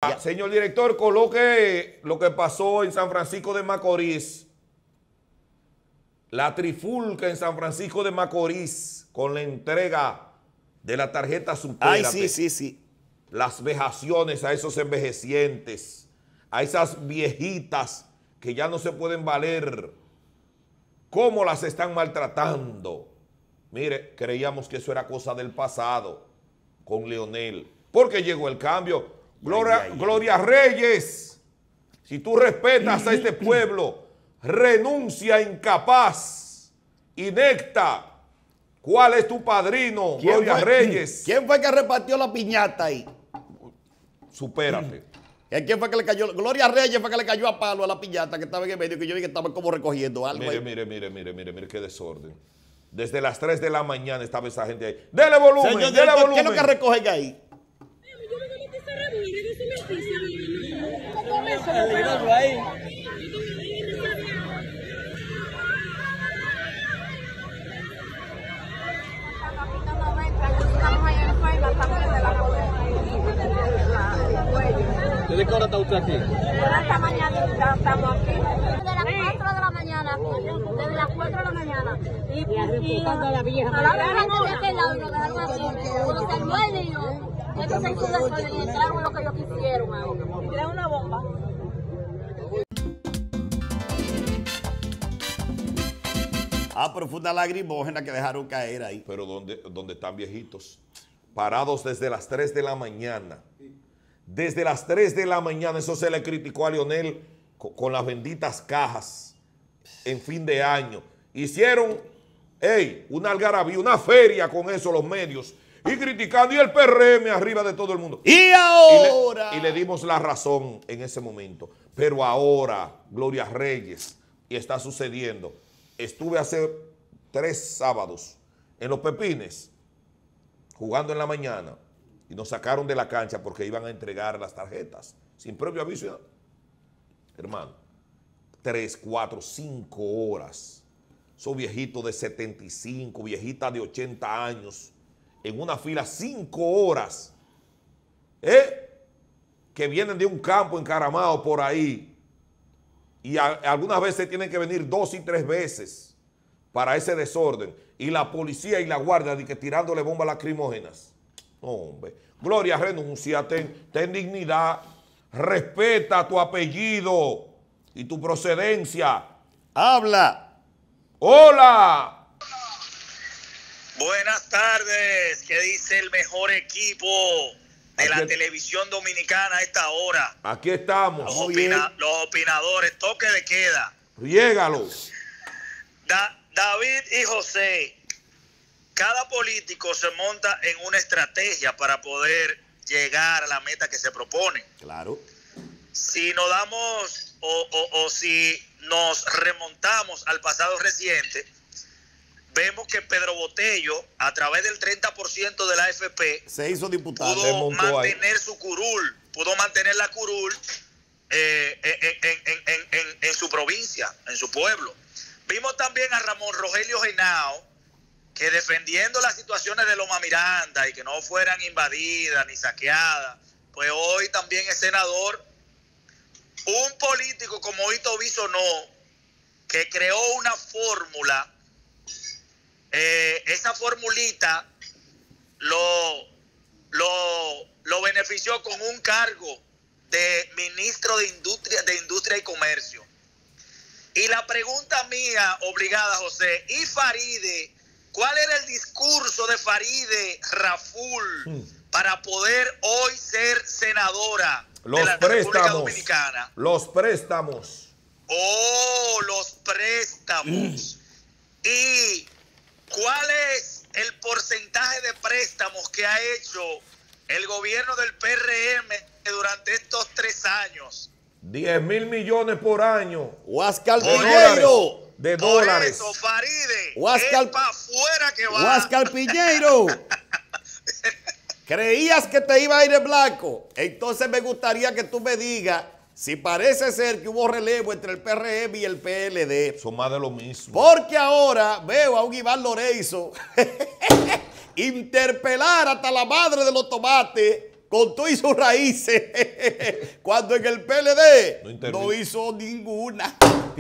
Señor director, coloque lo que pasó en San Francisco de Macorís. La trifulca en San Francisco de Macorís con la entrega de la tarjeta Supérate. Ay, sí. Las vejaciones a esos envejecientes, a esas viejitas que ya no se pueden valer, cómo las están maltratando. Mire, creíamos que eso era cosa del pasado con Leonel, porque llegó el cambio. Gloria Reyes, si tú respetas a este pueblo, renuncia incapaz, inecta. ¿Cuál es tu padrino, Gloria Reyes? ¿Quién fue que repartió la piñata ahí? Supérate. ¿Quién fue que le cayó? Gloria Reyes fue que le cayó a palo a la piñata que estaba en el medio, que yo vi que estaba como recogiendo algo. Mire, qué desorden. Desde las 3 de la mañana estaba esa gente ahí. ¡Dele volumen! Señor, ¡Dele volumen! ¿Qué es lo que recogen ahí? ¿Desde qué hora está usted aquí? Esta mañana estamos aquí. Desde las 4 de la mañana. Desde las 4 de la mañana. Y a la vieja de aquel lado y nos dejaron así. Cuando salió el niño, entonces se hizo un desorden y entraron lo que ellos quisieron ahora. Y tiraron una bomba. Pero fue una lagrimógena que dejaron caer ahí. Pero ¿dónde están viejitos? Parados desde las 3 de la mañana. Desde las 3 de la mañana, eso se le criticó a Leonel con las benditas cajas en fin de año. Hicieron, una algarabía, una feria con eso los medios y criticando y el PRM arriba de todo el mundo. Y ahora. Y le dimos la razón en ese momento. Pero ahora, Gloria Reyes, y está sucediendo. Estuve hace 3 sábados en Los Pepines jugando en la mañana. Y nos sacaron de la cancha porque iban a entregar las tarjetas. Sin previo aviso. Hermano, 3, 4, 5 horas. Son viejitos de 75, viejitas de 80 años. En una fila 5 horas. Que vienen de un campo encaramado por ahí. Y algunas veces tienen que venir 2 y 3 veces para ese desorden. Y la policía y la guardia tirándole bombas lacrimógenas. Hombre, Gloria, renuncia, ten dignidad, respeta tu apellido y tu procedencia. Habla. ¡Hola! Buenas tardes, ¿qué dice el mejor equipo de la televisión dominicana a esta hora? Aquí estamos. Los opinadores, toque de queda. Riégalo. David y José. Cada político se monta en una estrategia para poder llegar a la meta que se propone. Claro. Si nos damos o si nos remontamos al pasado reciente, vemos que Pedro Botello, a través del 30% de la AFP, se hizo diputado. Pudo mantener su curul, pudo mantener la curul en su provincia, en su pueblo. Vimos también a Ramón Rogelio Henao, que defendiendo las situaciones de Loma Miranda y que no fueran invadidas ni saqueadas, pues hoy también es senador. Un político como Hito Bisonó, que creó una fórmula, esa formulita lo benefició con un cargo de ministro de Industria y Comercio. Y la pregunta mía, obligada, José, ¿y Faride? ¿Cuál era el discurso de Faride Raful para poder hoy ser senadora de la República Dominicana? Los préstamos. Oh, los préstamos. ¿Y cuál es el porcentaje de préstamos que ha hecho el gobierno del PRM durante estos 3 años? 10,000 millones por año. Huáscar Piñeiro. De dólares. Por eso, Faride, Huáscar, es para afuera que va. Huáscar Piñeiro. ¿Creías que te iba a ir en blanco? Entonces me gustaría que tú me digas si parece ser que hubo relevo entre el PRM y el PLD. Son más de lo mismo. Porque ahora veo a un Iván Lorenzo interpelar hasta la madre de los tomates con todo y sus raíces, cuando en el PLD No no hizo ninguna.